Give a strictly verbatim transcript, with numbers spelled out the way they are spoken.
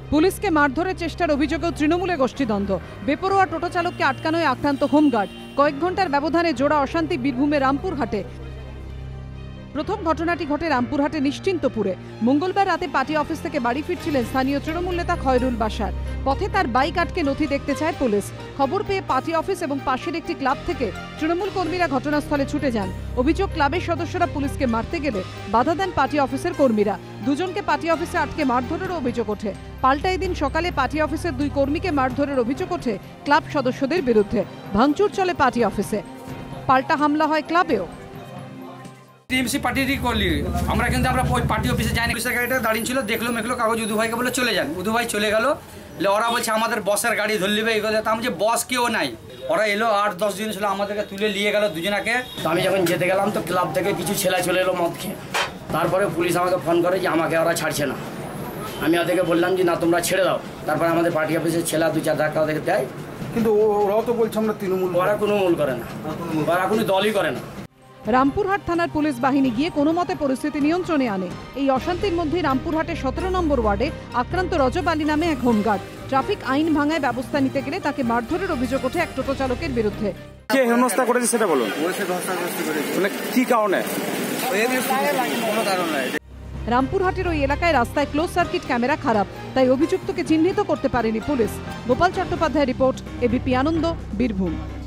পুলিশকে মারধরের চেষ্টার অভিযোগেও তৃণমূলে গোষ্ঠীদ্বন্দ্ব। বেপরোয়া টোটো চালককে আটকানোয় আক্রান্ত হোমগার্ড। কয়েক ঘন্টার ব্যবধানে জোড়া অশান্তি বীরভূমের রামপুরহাটে। প্রথম ঘটনাটি ঘটে রামপুরহাটে নিশ্চিন্তপুরে। মঙ্গলবার রাতে পার্টি অফিস থেকে বাড়ি ফিরছিলেন স্থানীয় তৃণমূল নেতা খয়রুল বাশার। পথে তার বাইক আটকে নথি দেখতে চায় পুলিশ। খবর পেয়ে পার্টি অফিস এবং পাশের একটি ক্লাব থেকে তৃণমূল কর্মীরা ঘটনাস্থলে ছুটে যান। অভিযোগ, ক্লাবের সদস্যরা পুলিশকে মারতে গেলে বাধা দেন পার্টি অফিসের কর্মীরা। দুজনকে পার্টি অফিসে আটকে মারধরের অভিযোগ ওঠে। পাল্টা এদিন সকালে পার্টি অফিসের দুই কর্মীকে মারধরের অভিযোগ ওঠে ক্লাব সদস্যদের বিরুদ্ধে। ভাঙচুর চলে পার্টি অফিসে, পাল্টা হামলা হয় ক্লাবেও। টিএমসি পার্টিরই করলি আমরা, কিন্তু আমরা ওই পার্টি অফিসে যাইনি। অফিসের গাড়িটা দাঁড়িয়ে ছিল, দেখলো মেখলো কাগজ, উদু ভাইকে বলে চলে যান। উদু ভাই চলে গেল। ওরা বলছে আমাদের বসের গাড়ি ধরে নেবে এই কথা। আমি যে বস কেউ নাই। ওরা এলো, আট দশ দিন ছিল, আমাদেরকে তুলে নিয়ে গেল দুজনাকে। আমি যখন যেতে গেলাম তো ক্লাব থেকে কিছু ছেলে চলে এলো মদ খেয়ে। তারপরে পুলিশ আমাকে ফোন করে যে আমাকে ওরা ছাড়ছে না। আমি ওদেরকে বললাম যে না তোমরা ছেড়ে দাও। তারপরে আমাদের পার্টি অফিসের ছেলে দু চার ধাক্কা ওদেরকে দেয়। কিন্তু ওরাও তো বলছে আমরা তৃণমূল। ওরা কোনো মূল করে না, ওরা কোনো দলই করে না। রামপুরহাট থানার পুলিশ বাহিনী গিয়ে কোনো মতে পরিস্থিতি নিয়ন্ত্রণে আনে। এই অশান্তির মধ্যে রামপুরহাটের সতেরো নম্বর ওয়ার্ডে আক্রান্ত রজব আলী নামে এক হোমগার্ড। ট্রাফিক আইন ভাঙায় ব্যবস্থা নিতে গেলে তাকে মারধরের অভিযোগ ওঠে এক টোটো চালকের বিরুদ্ধে। কে হেনস্থা করেছে সেটা বলুন। মানে কি কারণে? রামপুরহাটের ওই এলাকায় রাস্তায় ক্লোজ সার্কিট ক্যামেরা খারাপ, তাই অভিযুক্তকে চিহ্নিত করতে পারেনি পুলিশ। Gopal Chattopadhyay report, ABP Ananda, Birbhum.